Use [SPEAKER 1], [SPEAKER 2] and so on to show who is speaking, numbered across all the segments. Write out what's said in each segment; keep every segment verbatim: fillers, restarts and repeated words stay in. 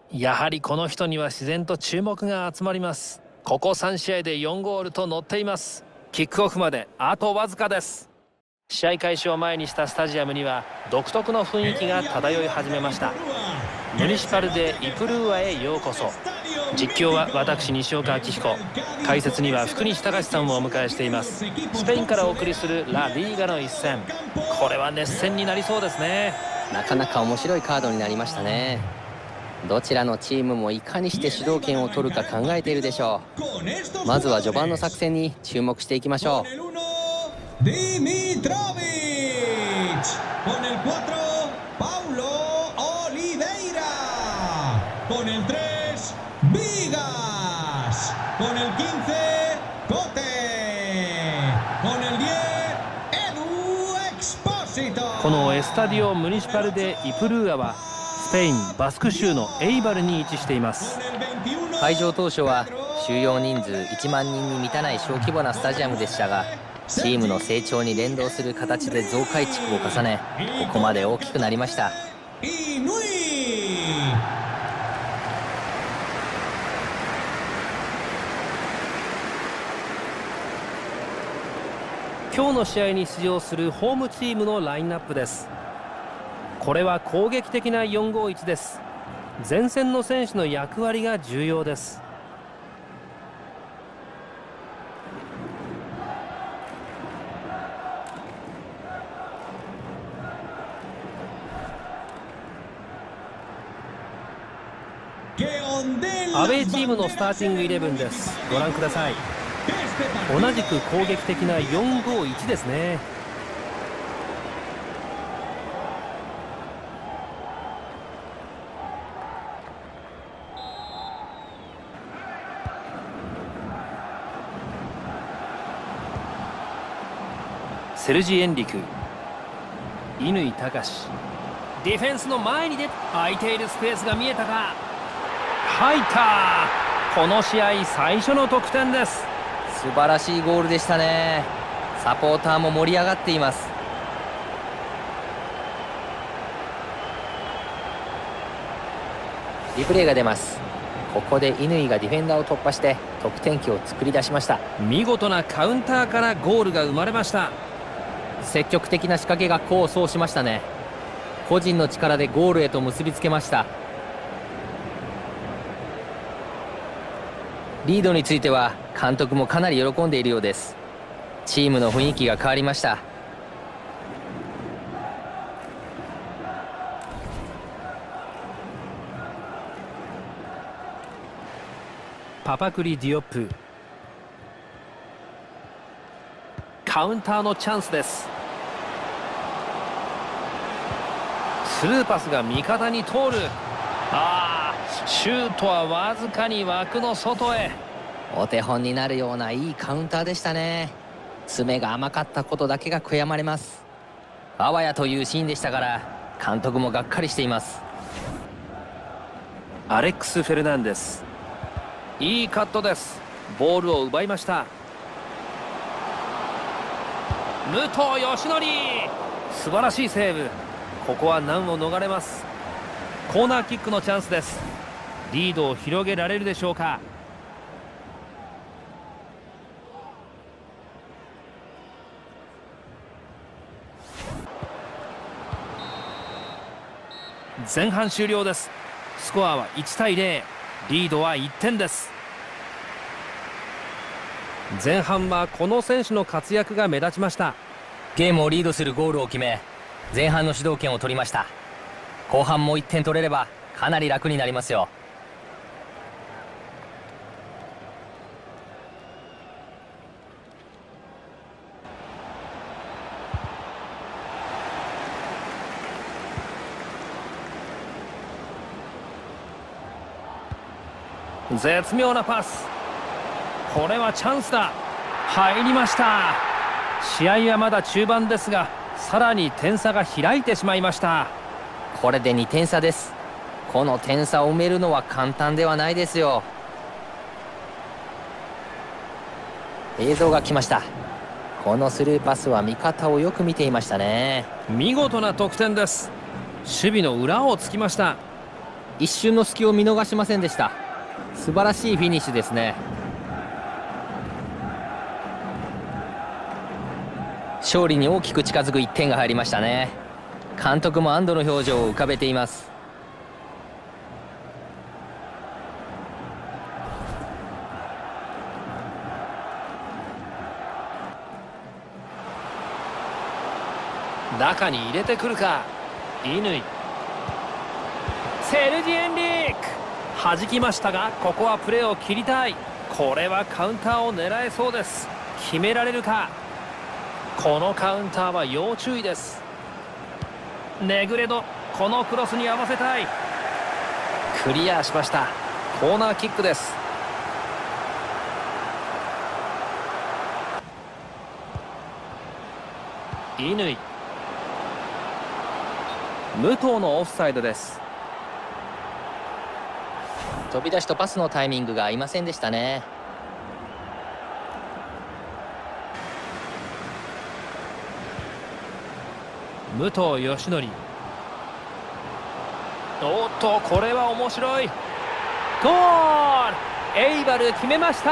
[SPEAKER 1] やはりこの人には自然と注目が集まります。ここさん試合でよんゴールと乗っています。キックオフまであとわずかです。試合開始を前にしたスタジアムには独特の雰囲気が漂い始めました。ムニシパルデ・イプルーアへようこそ。実況は私西岡明彦、解説には福西隆さんをお迎えしています。スペインからお送りするラ・リーガの一戦、これは熱戦になりそうですね。
[SPEAKER 2] なかなか面白いカードになりましたね。どちらのチームもいかにして主導権を取るか考えているでしょう。まずは序盤の作戦に注目していきましょう。
[SPEAKER 3] ディミトロビッチ con el cuatro Paulo Oliveira con el tres Vigas con el quince Cote con el diez Edu Expósito。
[SPEAKER 1] このエスタディオ・ムニシパルデ・イプルーアはスペイン・バスク州のエイバルに位置しています。
[SPEAKER 2] 開場当初は収容人数いちまんにんに満たない小規模なスタジアムでしたが、チームの成長に連動する形で増改築を重ね、ここまで大きくなりました。
[SPEAKER 1] 今日の試合に出場するホームチームのラインナップです。これは攻撃的なよんごーいちです。前線の選手の役割が重要です。アウェーチームのスターティングイレブンです。ご覧ください。同じく攻撃的なよんごーいちですね。セルジ・エンリク、乾隆、ディフェンスの前に出て空いているスペースが見えたか。入った。この試合最初の得点です。
[SPEAKER 2] 素晴らしいゴールでしたね。サポーターも盛り上がっています。リプレイが出ます。ここで乾がディフェンダーを突破して得点機を作り出しました。
[SPEAKER 1] 見事なカウンターからゴールが生まれました。
[SPEAKER 2] 積極的な仕掛けが功を奏しましたね。個人の力でゴールへと結びつけました。リードについては監督もかなり喜んでいるようです。チームの雰囲気が変わりました。
[SPEAKER 1] パパクリ・ディオップ、カウンターのチャンスです。スルーパスが味方に通る。ああ、シュートはわずかに枠の外へ。
[SPEAKER 2] お手本になるようないいカウンターでしたね。爪が甘かったことだけが悔やまれます。あわやというシーンでしたから監督もがっかりしています。
[SPEAKER 1] アレックス・フェルナンデス、いいカットです。ボールを奪いました。武藤義則、素晴らしいセーブ。ここは難を逃れます。コーナーキックのチャンスです。リードを広げられるでしょうか。前半終了です。スコアはいちたいゼロ、リードはいってんです。前半はこの選手の活躍が目立ちました。
[SPEAKER 2] ゲームをリードするゴールを決め、前半の主導権を取りました。後半もいってん取れればかなり楽になりますよ。
[SPEAKER 1] 絶妙なパス。これはチャンスだ。入りました。試合はまだ中盤ですが、さらに点差が開いてしまいました。
[SPEAKER 2] これでにてん差です。この点差を埋めるのは簡単ではないですよ。映像が来ました。このスルーパスは味方をよく見ていましたね。
[SPEAKER 1] 見事な得点です。守備の裏をつきました。
[SPEAKER 2] 一瞬の隙を見逃しませんでした。素晴らしいフィニッシュですね。勝利に大きく近づくいってんが入りましたね。監督も安堵の表情を浮かべています。
[SPEAKER 1] 中に入れてくるか。乾、セルジ・エンリーク弾きましたが、ここはプレーを切りたい。これはカウンターを狙えそうです。決められるか。このカウンターは要注意です。ネグレド、このクロスに合わせたい。クリアしました。コーナーキックです。乾、武藤のオフサイドです。
[SPEAKER 2] 飛び出しとパスのタイミングが合いませんでしたね。
[SPEAKER 1] 武藤嘉則、おっとこれは面白い。ゴール、エイバル決めました。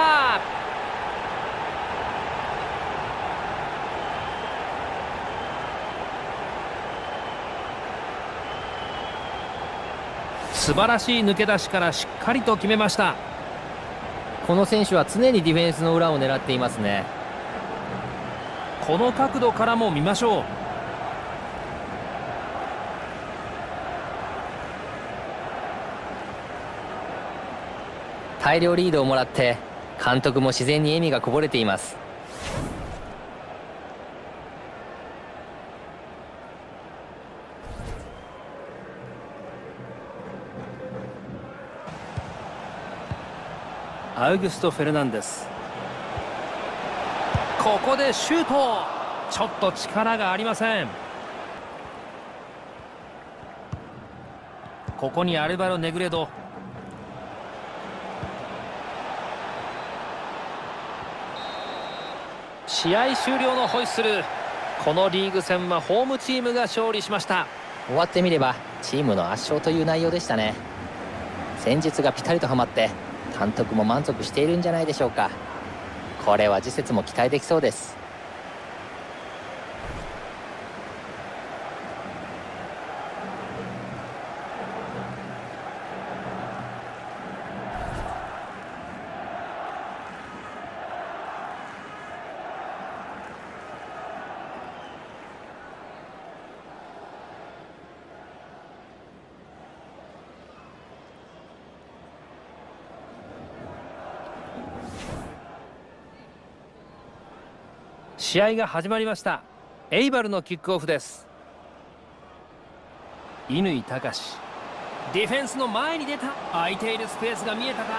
[SPEAKER 1] 素晴らしい抜け出しからしっかりと決めました。
[SPEAKER 2] この選手は常にディフェンスの裏を狙っていますね。
[SPEAKER 1] この角度からも見ましょう。
[SPEAKER 2] 大量リードをもらって監督も自然に笑みがこぼれています。
[SPEAKER 1] アウグスト・フェルナンデス、ここでシュート。ちょっと力がありません。ここにアルバロ・ネグレド、試合終了のホイッスル。このリーグ戦はホームチームが勝利しました。
[SPEAKER 2] 終わってみればチームの圧勝という内容でしたね。戦術がピタリとはまって監督も満足しているんじゃないでしょうか。これは次節も期待できそうです。
[SPEAKER 1] 試合が始まりました。エイバルのキックオフです。乾隆、ディフェンスの前に出た。空いているスペースが見えたか。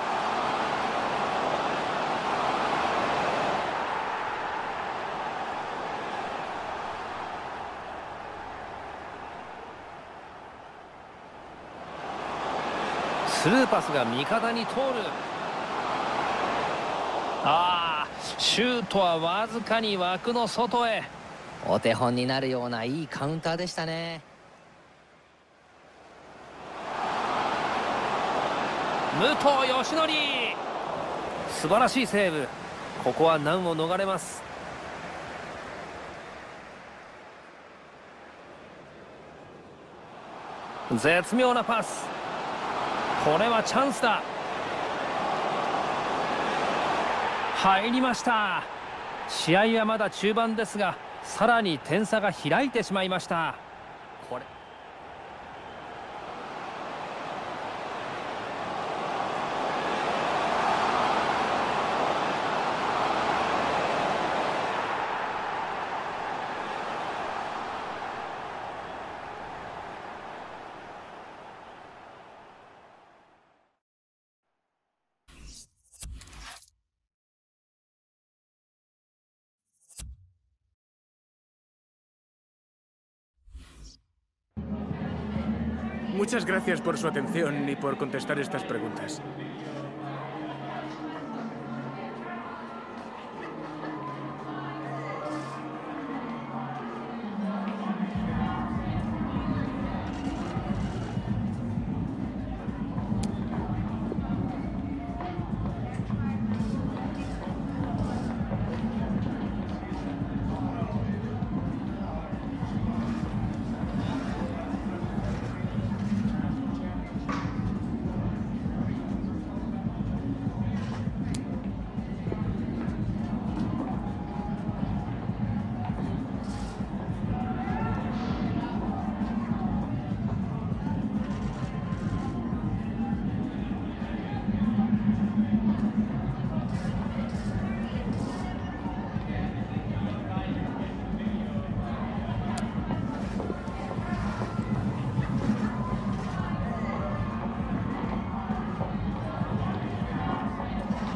[SPEAKER 1] スルーパスが味方に通る。ああ、シュートはわずかに枠の外へ。
[SPEAKER 2] お手本になるようないいカウンターでしたね。
[SPEAKER 1] 武藤嘉則、素晴らしいセーブ。ここは難を逃れます。絶妙なパス。これはチャンスだ。入りました。試合はまだ中盤ですが、さらに点差が開いてしまいました。これ
[SPEAKER 4] Muchas gracias por su atención y por contestar estas preguntas.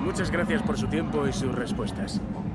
[SPEAKER 4] Muchas gracias por su tiempo y sus respuestas.